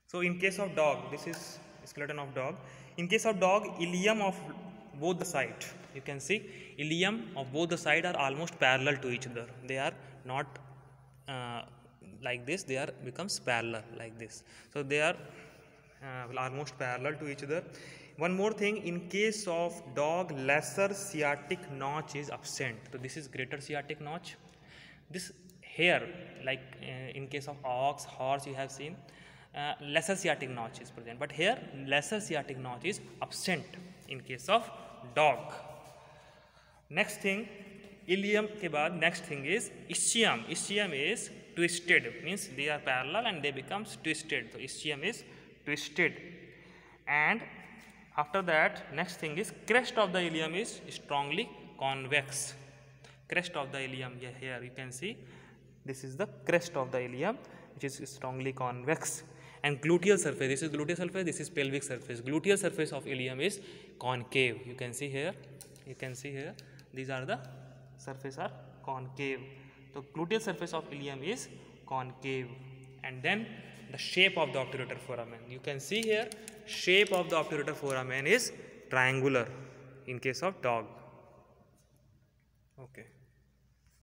So in case of dog, this is skeleton of dog. In case of dog, ilium of both the side, you can see ilium of both the side are almost parallel to each other. They are not like this, they are becomes parallel like this. So they are almost parallel to each other. One more thing, in case of dog, lesser sciatic notch is absent. So this is greater sciatic notch. This here, like in case of ox, horse, you have seen lesser sciatic notch is present, but here lesser sciatic notch is absent in case of dog. Next thing, ilium के बाद next thing is ischium. Ischium is twisted, means they are parallel and they becomes twisted. So ischium is twisted. And after that, next thing is crest of the ilium is strongly convex. Crest of the ilium, yeah, here you can see this is the crest of the ilium, which is strongly convex. And gluteal surface, this is gluteal surface, this is pelvic surface. Gluteal surface of ilium is concave. You can see here, these are the surface are concave. So gluteal surface of ilium is concave. And then the shape of the obturator foramen, you can see here, shape of the obturator foramen is triangular in case of dog. Okay.